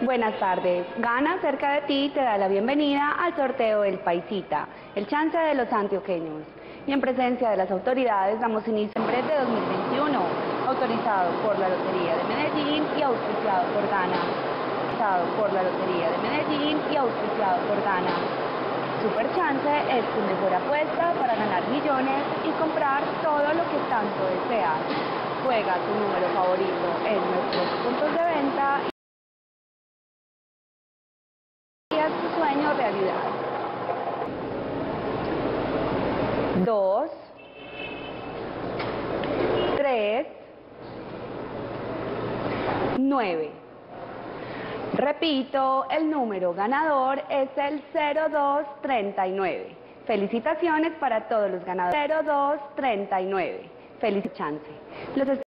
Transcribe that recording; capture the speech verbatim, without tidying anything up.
Buenas tardes. Gana cerca de ti te da la bienvenida al sorteo del Paisita, el chance de los antioqueños. Y en presencia de las autoridades damos inicio en breve de dos mil veintiuno, autorizado por la Lotería de Medellín y auspiciado por Gana. Autorizado por la Lotería de Medellín y auspiciado por Gana. Super Chance es tu mejor apuesta para ganar millones y comprar todo lo que tanto deseas. Juega tu número favorito en nuestros puntos de venta y haz tu sueño realidad. Dos, tres, nueve. Repito, el número ganador es el cero dos treinta y nueve. Felicitaciones para todos los ganadores. cero dos treinta y nueve. Feliz chance. Los